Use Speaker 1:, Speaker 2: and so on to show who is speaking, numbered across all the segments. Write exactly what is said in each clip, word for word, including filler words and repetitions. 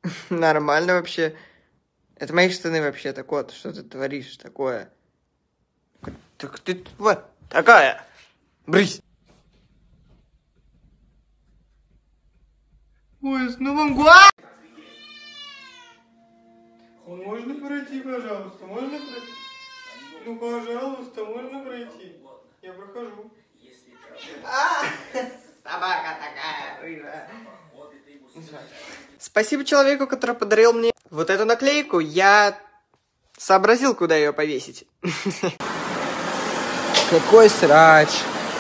Speaker 1: Нормально вообще. Это мои штаны вообще-то, кот. Что ты творишь такое? Так ты вот такая. Брысь. Ой, с Новым годом! Можно пройти, пожалуйста? Можно пройти? Ну, пожалуйста, можно пройти? Я прохожу. А, собака такая рыжая. Спасибо человеку, который подарил мне вот эту наклейку. Я сообразил, куда ее повесить. Какой срач.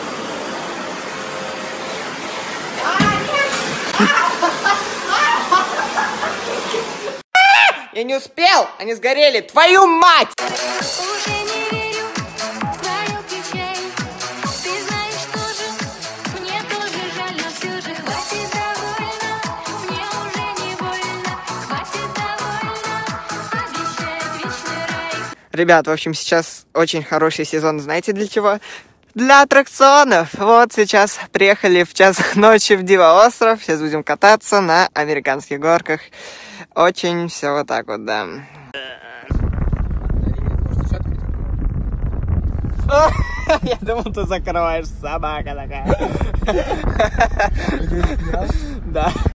Speaker 1: Я не успел, они сгорели. Твою мать! Ребят, в общем, сейчас очень хороший сезон. Знаете для чего? Для аттракционов. Вот сейчас приехали в час ночи в Диво-остров. Сейчас будем кататься на американских горках. Очень все вот так вот, да. Я думал, ты закрываешь, собака такая. Да.